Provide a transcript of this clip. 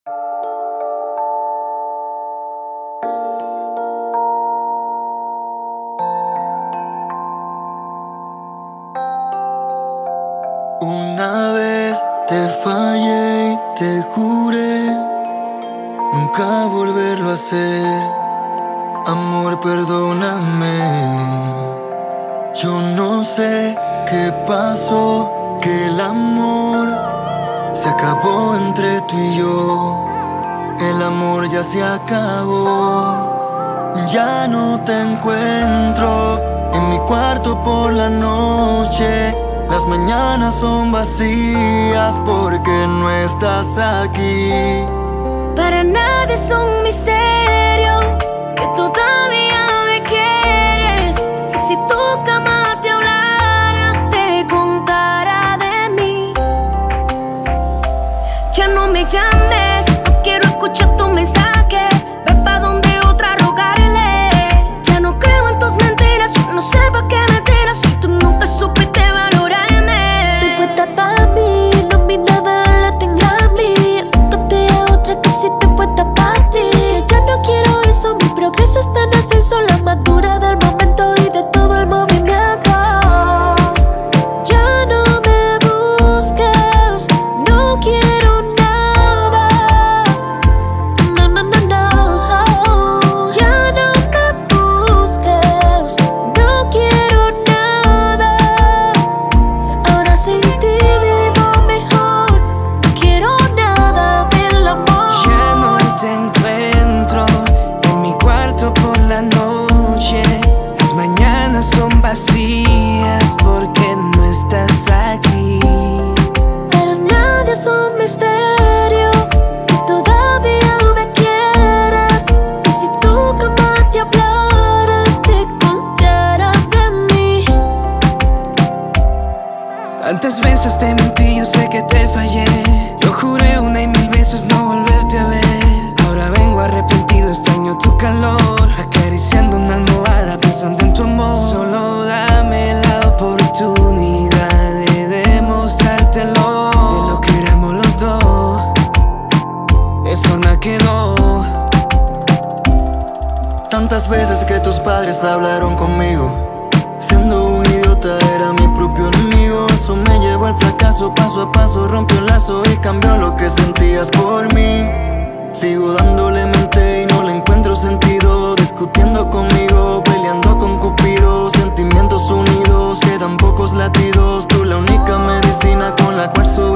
Una vez te fallé y te juré nunca volverlo a hacer. Amor, perdóname. Yo no sé qué pasó, que el amor se acabó entre tú y yo. El amor ya se acabó. Ya no te encuentro en mi cuarto por la noche. Las mañanas son vacías porque no estás aquí. Para nadie es un misterio que todavía me quieres. Y si tu cama te hablara, te contara de mí. Ya no me llames, no quiero escuchar tu mensaje. Ve pa' donde otra rogarle. Ya no creo en tus mentiras, yo no sé pa' qué me tiras si tú nunca supiste valorarme. Estoy puesta pa' mí, no mi nada la tenga a mí. Búscate a otra que si te puesta pa' ti. Ya no quiero eso, mi progreso está en ascenso. La madura del momento y de todo el movimiento. Ya no me busques, no quiero nada. No, no, no, no. Ya no me busques, no quiero nada. Ahora sin ti vivo mejor, no quiero nada del amor. Ya no te encuentro en mi cuarto por la noche. Las mañanas son vacías porque no estás aquí. Para nadie es un misterio que todavía me quieras. Y si tu cama te hablara, te contara de mí. Tantas veces te mentí, yo sé que te fallé. Yo juré una y mil veces no volverte a ver. Ahora vengo arrepentido, extraño tu calor. Acariciando una almohada, pensando en tu amor. Solo dame la oportunidad de demostrártelo. De lo que éramos los dos, eso no quedó. Tantas veces que tus padres hablaron conmigo. Siendo un idiota era mi propio enemigo. Eso me llevó al fracaso, paso a paso rompió el lazo y cambió lo que sentías por mí. Sigo dándole mente y no le encuentro sentido. Discutiendo conmigo, peleando con Cupido. Sentimientos unidos, quedan pocos latidos. Tú la única medicina con la cual